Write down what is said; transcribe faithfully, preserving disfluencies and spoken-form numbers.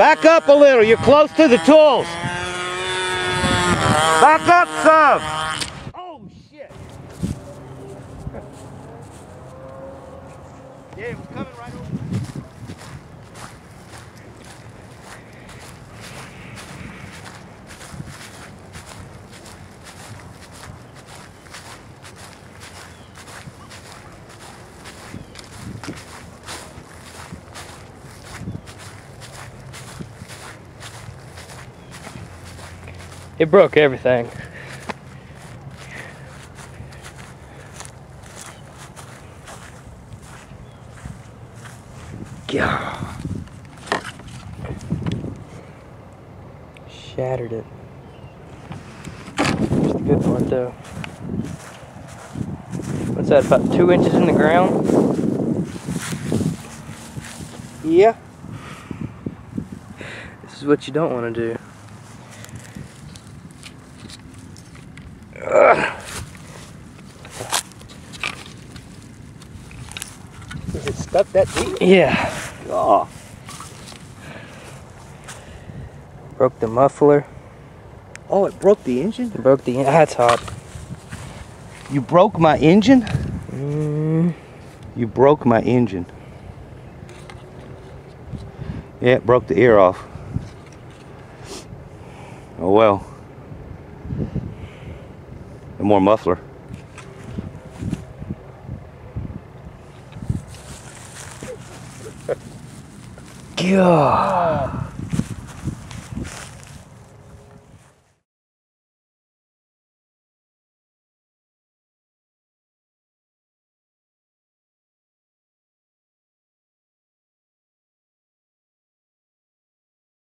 Back up a little. You're close to the tools. Back up some. Oh, shit. Yeah, it was coming right over. It broke everything. God. Shattered it. Here's the good part though. What's that, about two inches in the ground? Yeah. This is what you don't want to do. Ugh. Is it stuck that deep? Yeah. Oh. Broke the muffler. Oh, it broke the engine? It broke the engine. That's hot. You broke my engine? Mm. You broke my engine. Yeah, it broke the ear off. Oh well. And more muffler. God.